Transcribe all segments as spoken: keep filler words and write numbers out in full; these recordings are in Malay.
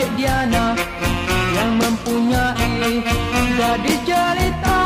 Cik Diana yang mempunyai gadis jelita,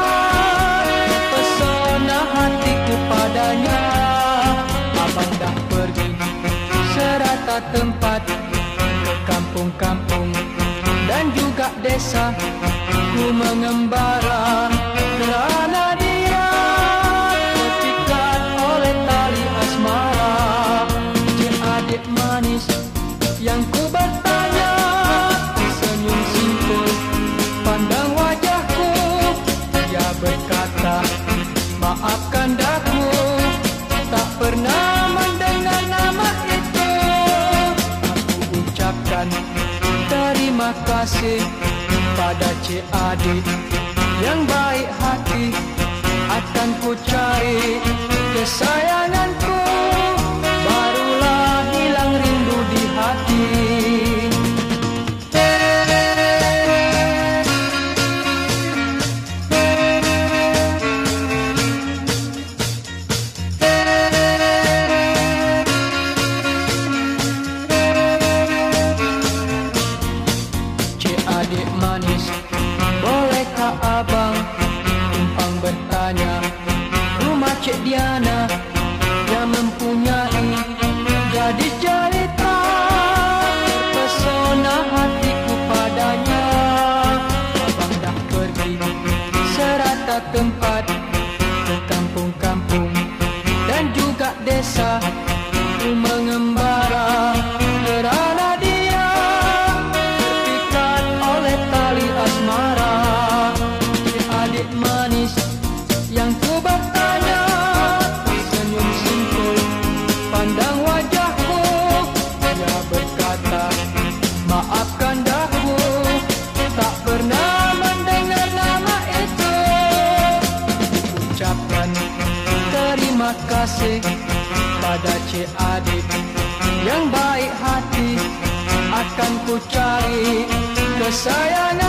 pesona hatiku padanya. Abang dah pergi serata tempat, ke kampung-kampung dan juga desa. Ku mengembara kerana dia terpikat oleh tali asmara. Cik adik manis yang ku bertanya, senyum simpul pandang wajahku. Dia berkata, maafkan daku, tak pernah mendengar nama itu. Aku ucapkan terima kasih pada Cik adik yang baik hati. Akan ku cari kesayanganku, barulah hilang rindu di hati. Cik adik manis, bolehkah abang tumpang bertanya, rumah Cik Diana yang mempunyai gadis jelita, terpesona hatiku padanya. Abang dah pergi serata tempat, ke kampung-kampung dan juga desa. Ku mengembara kerana dia terpikat oleh tali asmara. Cik adik manis yang ku bertanya, senyum simpul pandang wajahku. Dia berkata, maafkan daku, tak pernah mendengar nama itu. Ucapkan terima kasih pada Cik adik yang baik hati. Akan ku cari kesayangan